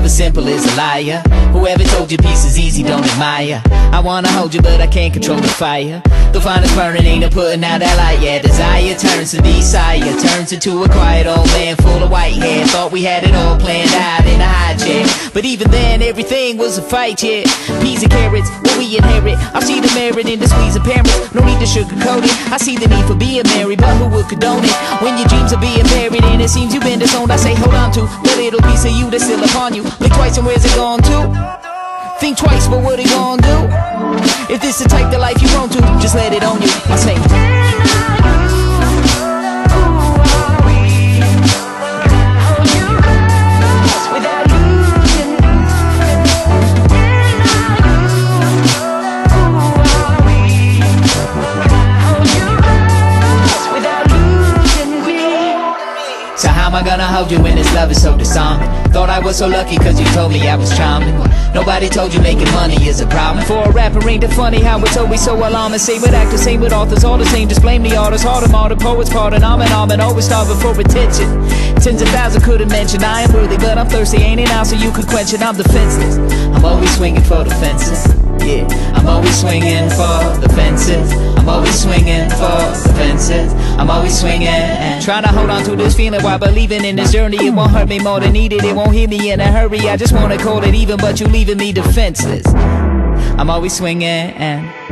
love is simple is a liar. Whoever told you peace is easy, don't admire. I wanna hold you, but I can't control the fire. The finest burning ain't no putting out that light. Yeah, desire turns to desire, turns into a quiet old man full of white hair. Thought we had it all planned out in a high chair, but even then everything was a fight, yeah. Peas and carrots, what we inherit. I see the merit in the squeeze of parents, no need to sugarcoat it. I see the need for being married, but who would condone it? When your dreams are being buried and it seems you've been disowned, I say hold on to the little piece of you that's still upon you. Blink twice and where's it gone to? Think twice, but what it gonna do? If this the type of life you want to, just let it on you. I say so how am I gonna hold you when this love is so disarming? Thought I was so lucky cause you told me I was charming. Nobody told you making money is a problem. For a rapper ain't it funny how it's always so alarming. Same with actors, same with authors, all the same. Just blame the artists, hard them all, the poets, pardon. I'm always starving for attention. Tens of thousands couldn't mention I am worthy, but I'm thirsty, ain't it now so you could quench it. I'm defenseless, I'm always swinging for the fences. Yeah, I'm always swinging for the fences. I'm always swinging for the fences. I'm always swinging and trying to hold on to this feeling while believing in this journey. It won't hurt me more than needed, it won't hit me in a hurry. I just wanna call it even, but you leaving me defenseless. I'm always swinging and